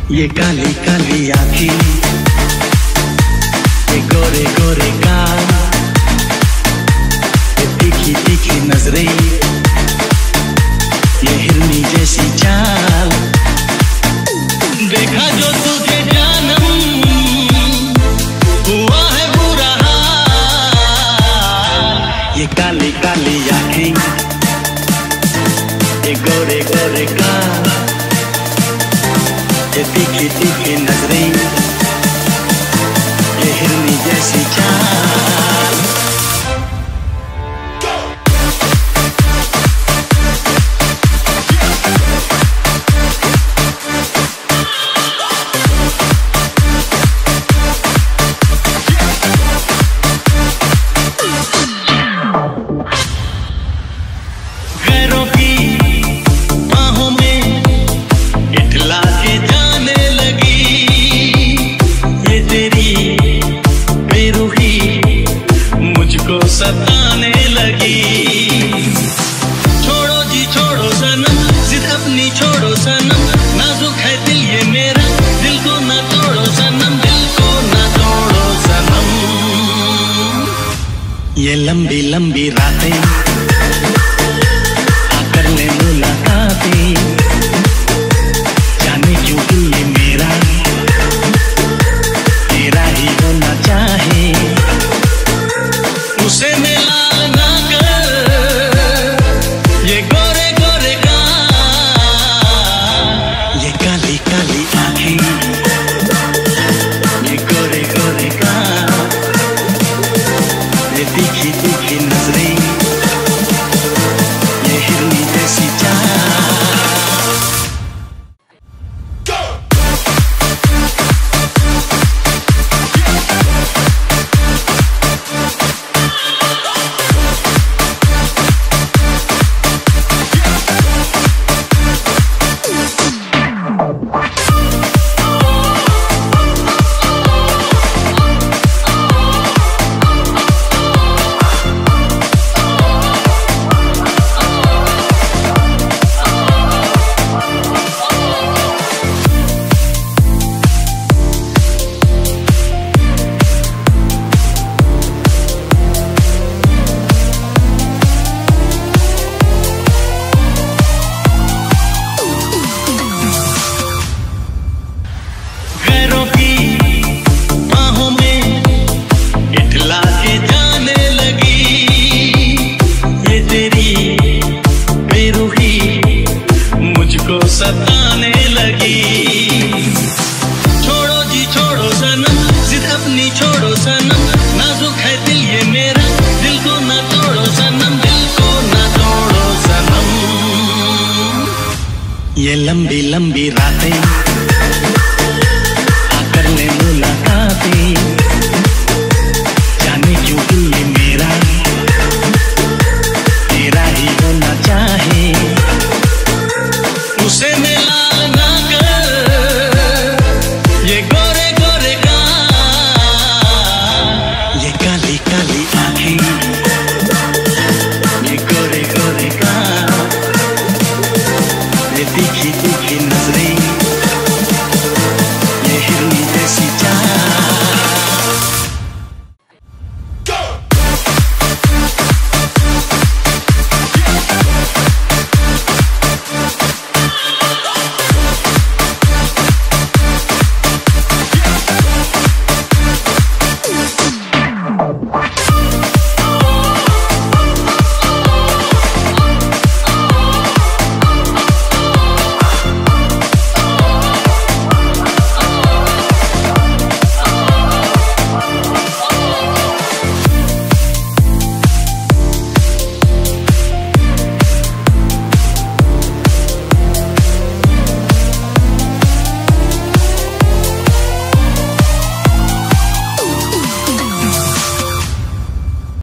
ये काली काली आँखें, ये गोरे गोरे गाल, ये तीखी तीखी नजरें, ये हिरनी जैसी चाल। देखा जो तुझे जानम हुआ है बुरा हाल। ये काली काली आँखें, ये गोरे गोरे गाल, ये तीखी तीखी नजरें, ये हिरनी जैसी चाल। गैरों की बाहों में इठला के जाने लगी, ये तेरी बेरुखी मुझको सताने लगी। छोड़ो जी छोड़ो सनम, जिद अपनी छोड़ो सनम, नाजुक है दिल ये मेरा, दिल को ना तोड़ो सनम, दिल को ना तोड़ो सनम। ये लंबी लंबी रातें आकर ले मुलाकातें, जाने क्यों दिल ये मेरा तेरा ही होना चाहे। उसे मिला ना कर ये गोरे गोरे गाल, ये काली काली आँखें, ये गोरे गोरे गाल, ये तीखी तीखी नजरें, ये हिरनी जैसी चाल। गैरों की बाहों में इठला के जाने लगी, ये तेरी बेरुखी मुझको सताने लगी। छोड़ो जी छोड़ो सनम, जिद अपनी छोड़ो सनम, नाजुक है दिल ये मेरा, दिल को ना तोड़ो सनम, दिल को ना तोड़ो सनम। ये लंबी लंबी रातें आकर ले मुलाकातें,